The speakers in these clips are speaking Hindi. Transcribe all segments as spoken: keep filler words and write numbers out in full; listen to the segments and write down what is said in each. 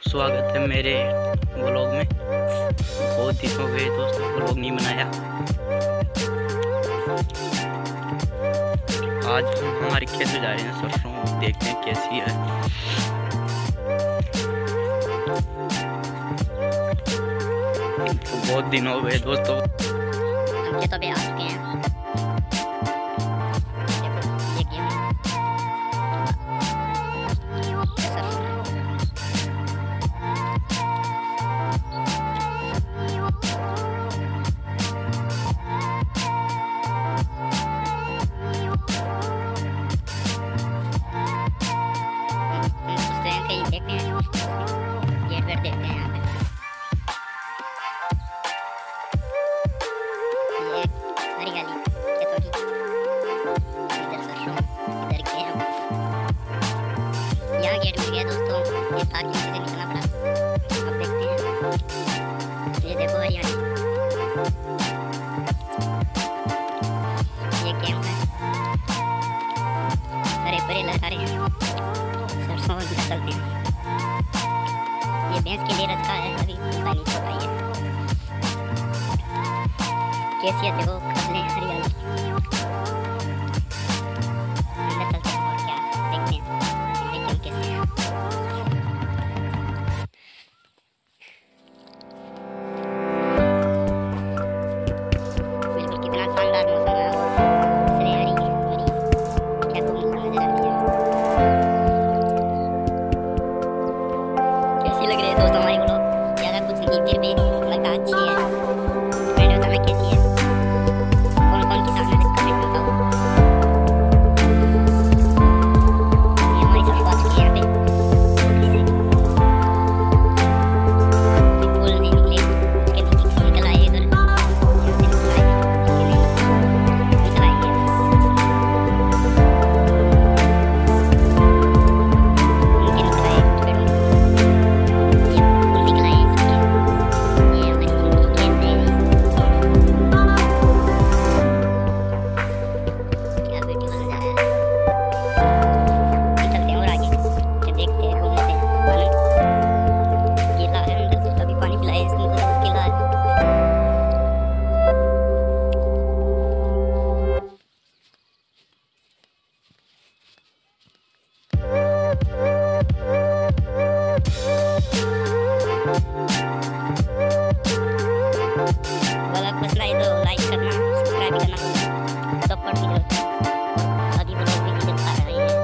स्वागत है मेरे व्लॉग में। बहुत दिन हो गए दोस्तों व्लॉग नहीं बनाया। आज हम हमारे खेत में जा रहे हैं, सरसों देखते हैं कैसी है। तो बहुत दिन हो गए दोस्तों, हम खेतों पे आ चुके हैं। देखते हैं, गेट वेट देखते हैं यहाँ पे। ये हरियाली खेतों की, इधर सरसों, इधर गेहूं। यहाँ गेट मिल गया दोस्तों, ये तार की वजह से निकलना पड़ा। अब देखते हैं, ये देखो हरियाली, ये गेहूं है, हरे भरे लगा रहे हैं। सरसों निकलते हैं, ये भैंस के लिए रखा है, अभी पानी छोटा ही है। कैसी है देखो, फसलें हरियाली। अंदर चलते हैं और क्या देखते हैं हमारे गेहूं कैसे हैं। बिल्कुल कितना शानदार मौसम है और फसलें हरी भरी खेतों में नजर आ रही है। कैसी लग रही है दोस्तों हमारी व्लॉग? ज़्यादा कुछ नहीं, फिर भी लगा अच्छी है। कमेंट बताना कैसी है, कौन कौन किसान है कमेंट बताओ। ये हमारी सब बात की है यहाँ पे, फूल नहीं निकले, उसके नीचे निकल आए इधर, यहाँ से निकल आए, उसके नहीं निकल आएंगे। उनके निकल आए कुछ पेड़ों में। पसंद आए तो लाइक करना, सब्सक्राइब करना, सपोर्ट की जरूरत है। अभी व्लॉग भी नहीं चल पा रही है।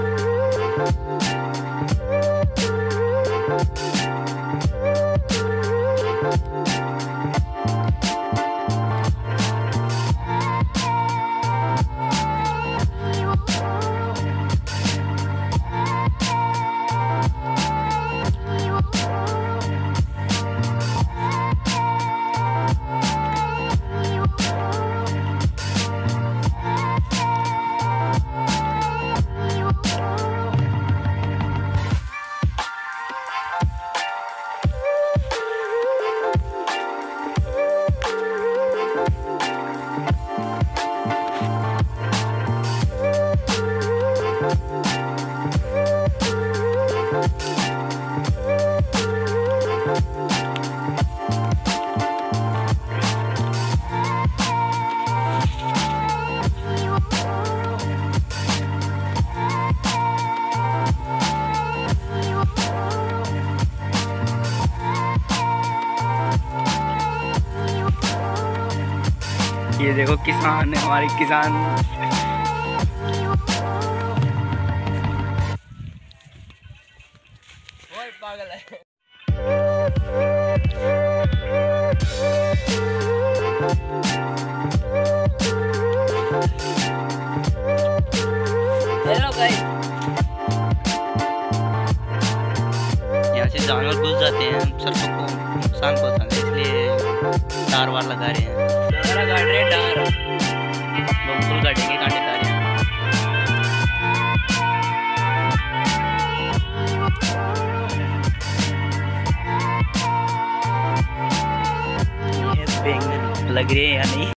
ये देखो किसान है हमारे किसान। ओए पागल है। हेलो गाइस, यहाँ से जानवर घुस जाते हैं, सरसों को नुकसान पहुंचाते हैं, इसलिए तार वार लगा रहे हैं। डार काट रहे हैं, डार लोग फुल काटेंगे, कांटे तार। ये बैंगन लग रहे हैं या नहीं?